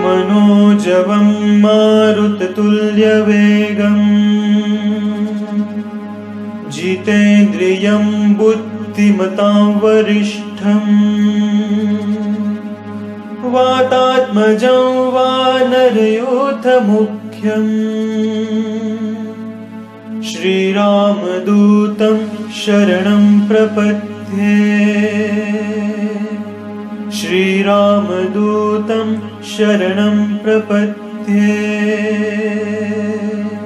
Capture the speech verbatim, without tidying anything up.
मनोजवं मारुततुल्यवेगम् जितेन्द्रियं बुद्धिमतां वरिष्ठम् वातात्मजं वानरयूथमुख्यम् श्रीरामदूतं शरणं प्रपद्ये श्रीरामदूतं शरणं प्रपद्ये।